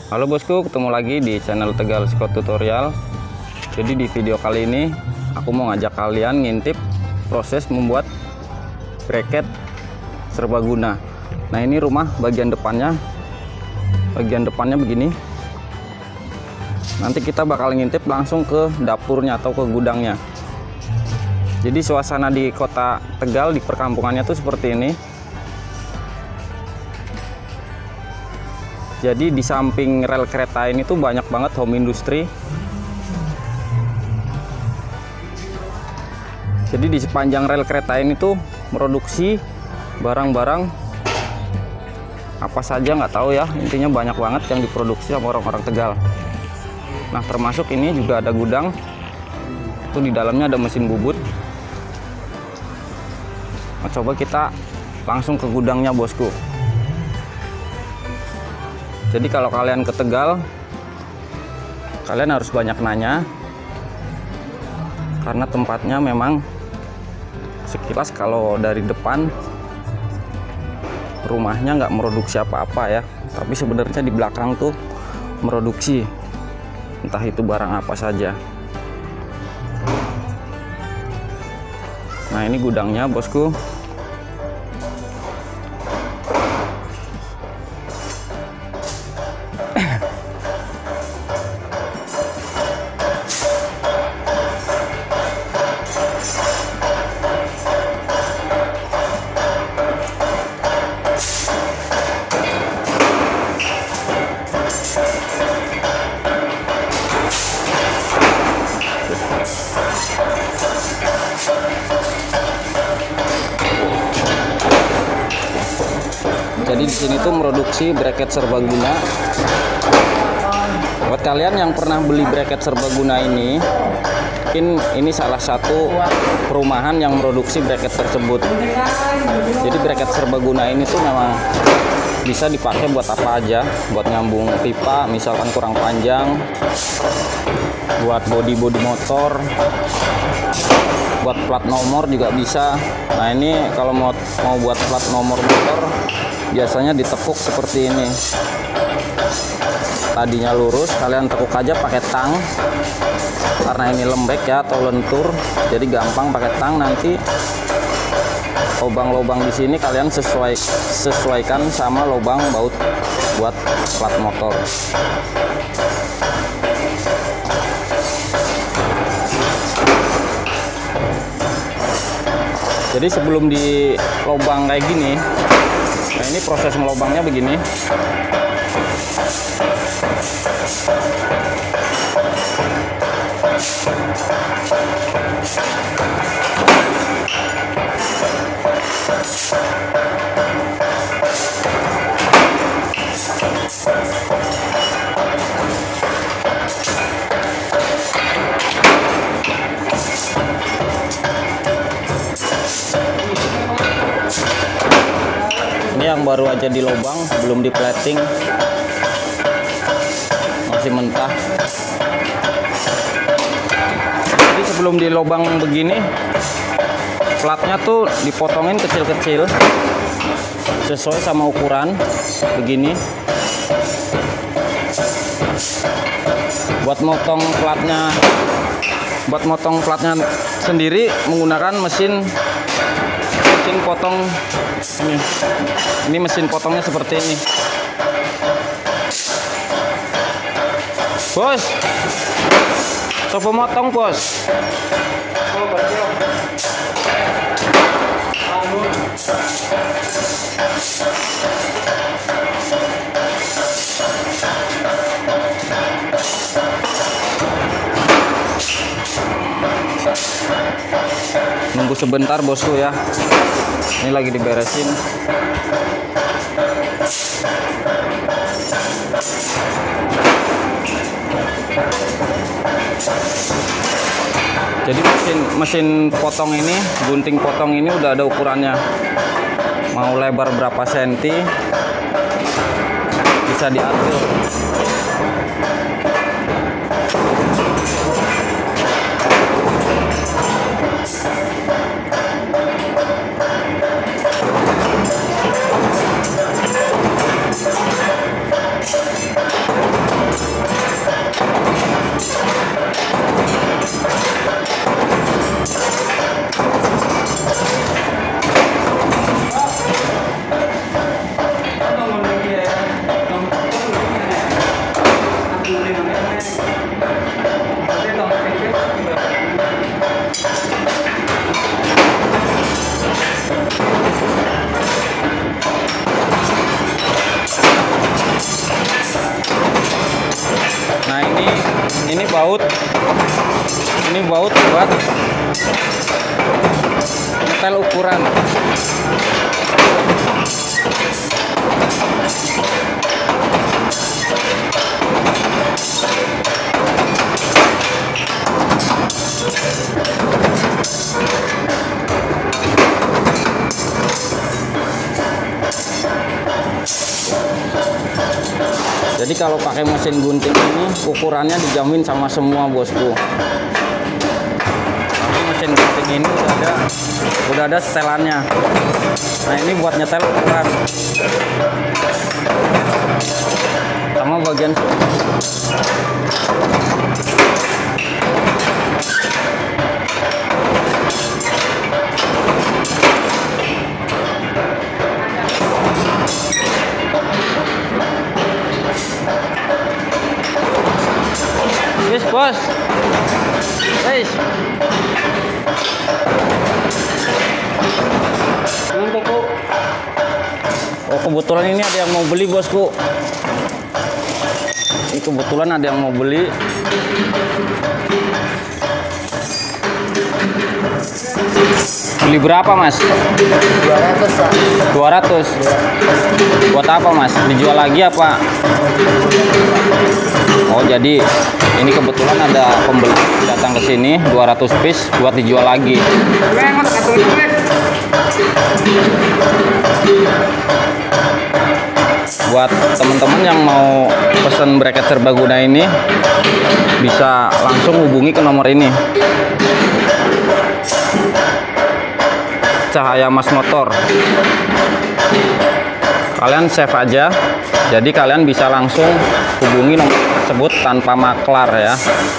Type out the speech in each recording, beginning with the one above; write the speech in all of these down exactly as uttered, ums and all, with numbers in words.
Halo bosku, ketemu lagi di channel Tegal Scott Tutorial. Jadi di video kali ini aku mau ngajak kalian ngintip proses membuat bracket serbaguna. Nah, ini rumah bagian depannya. Bagian depannya begini. Nanti kita bakal ngintip langsung ke dapurnya atau ke gudangnya. Jadi suasana di kota Tegal, di perkampungannya tuh seperti ini. Jadi di samping rel kereta ini tuh banyak banget home industry. Jadi di sepanjang rel kereta ini tuh produksi barang-barang apa saja nggak tahu ya, intinya banyak banget yang diproduksi sama orang-orang Tegal. Nah, termasuk ini juga ada gudang. Itu di dalamnya ada mesin bubut. Nah, coba kita langsung ke gudangnya bosku. Jadi kalau kalian ke Tegal, kalian harus banyak nanya, karena tempatnya memang sekilas kalau dari depan rumahnya nggak produksi apa-apa ya, tapi sebenarnya di belakang tuh produksi entah itu barang apa saja. Nah, ini gudangnya bosku. Jadi di sini tuh produksi bracket serbaguna. Buat kalian yang pernah beli bracket serbaguna ini, mungkin ini salah satu perumahan yang produksi bracket tersebut. Jadi bracket serbaguna ini tuh memang bisa dipakai buat apa aja, buat nyambung pipa misalkan kurang panjang, buat bodi-bodi motor, buat plat nomor juga bisa. Nah, ini kalau mau mau buat plat nomor motor biasanya ditekuk seperti ini. Tadinya lurus, kalian tekuk aja pakai tang. Karena ini lembek ya atau lentur, jadi gampang pakai tang. Nanti lubang-lubang di sini kalian sesuai sesuaikan sama lubang baut buat plat motor. Jadi sebelum di lubang kayak gini, nah ini proses ngelobangnya begini. Ini yang baru aja di lubang, belum di plating, masih mentah. Jadi sebelum di lubang begini, platnya tuh dipotongin kecil-kecil sesuai sama ukuran begini. Buat motong platnya, buat motong platnya sendiri menggunakan mesin mesin potong ini. Ini mesin potongnya seperti ini. Bos, coba motong bos. Nunggu sebentar bosku ya. Ini lagi diberesin. Jadi mesin mesin potong ini, gunting potong ini udah ada ukurannya. Mau lebar berapa senti bisa diatur. ini baut, ini baut buat nyetel ukuran. Jadi kalau pakai mesin gunting ini ukurannya dijamin sama semua bosku. Tapi mesin gunting ini udah ada udah ada setelannya. Nah ini buat nyetel ukuran. Sama bagian Yes, bos. Guys. Oh, kebetulan ini ada yang mau beli, bosku. Ini kebetulan ada yang mau beli. Beli berapa, Mas? dua ratus, Pak. dua ratus. Buat apa, Mas? Dijual lagi apa? Oh, jadi ini kebetulan ada pembeli datang ke sini dua ratus piece buat dijual lagi. Buat teman-teman yang mau pesen bracket serbaguna ini bisa langsung hubungi ke nomor ini. Cahaya Mas Motor. Kalian save aja. Jadi kalian bisa langsung hubungi nomor tersebut tanpa maklar ya.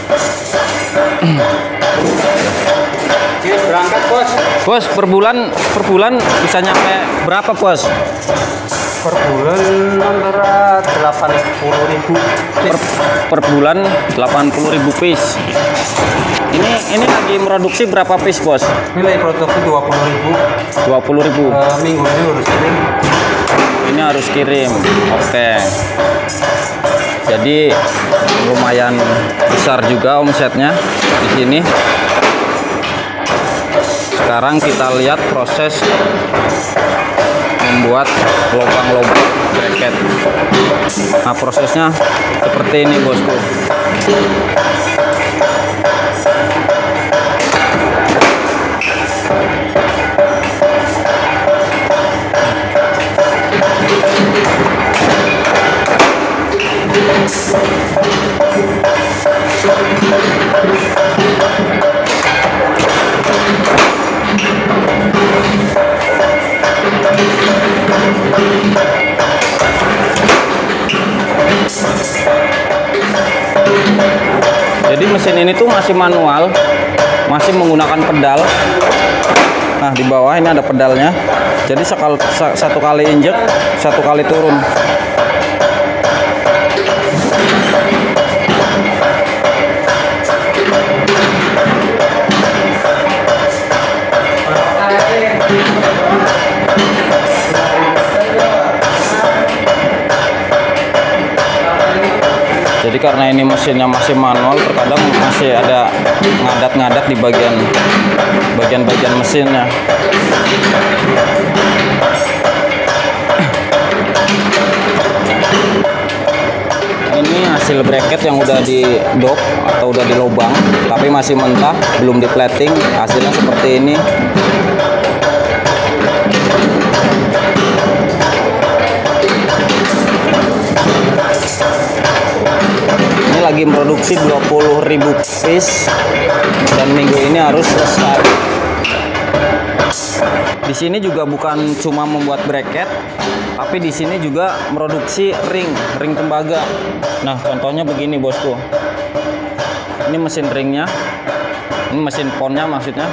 Berangkat, bos. Bos, per bulan per bulan bisa nyampe berapa, bos? Per bulan antara delapan puluh ribu. Per, per bulan delapan puluh ribu piece. Ini ini lagi produksi berapa piece, bos? Nilai produksi dua puluh ribu. dua puluh ribu. Uh, minggu ini harus kirim. Ini harus kirim. Oke. Jadi lumayan besar juga omsetnya di sini. Sekarang kita lihat proses membuat lubang-lubang bracket. Nah, prosesnya seperti ini, bosku. Jadi mesin ini tuh masih manual, masih menggunakan pedal. Nah, di bawah ini ada pedalnya. Jadi sekal, satu kali injek, satu kali turun. Jadi karena ini mesinnya masih manual, terkadang masih ada ngadat-ngadat di bagian bagian-bagian mesinnya. Ini hasil bracket yang udah di dop atau udah dilobang, tapi masih mentah, belum di plating. Hasilnya seperti ini. Ini lagi produksi dua puluh ribu piece dan minggu ini harus selesai. Di sini juga bukan cuma membuat bracket, tapi di sini juga produksi ring, ring tembaga. Nah, contohnya begini, bosku. Ini mesin ringnya, ini mesin ponnya maksudnya.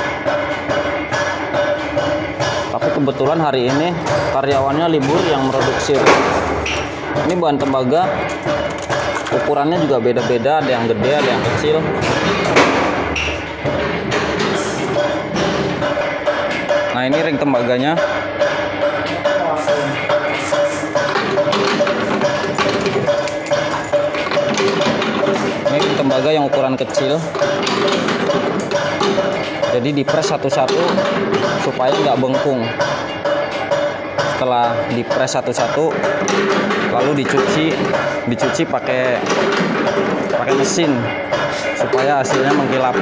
Tapi kebetulan hari ini karyawannya libur yang produksi ring. Ini bahan tembaga. Ukurannya juga beda-beda, ada yang gede, ada yang kecil. Nah, ini ring tembaganya. Ini ring tembaga tembaga yang ukuran kecil. Jadi dipres satu-satu supaya nggak bengkung. Setelah dipres satu-satu, lalu dicuci, dicuci pakai pakai mesin supaya hasilnya mengkilap.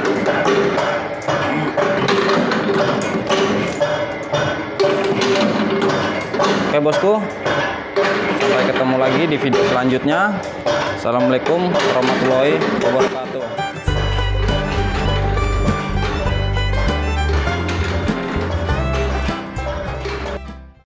Oke bosku, sampai ketemu lagi di video selanjutnya. Assalamualaikum warahmatullahi wabarakatuh.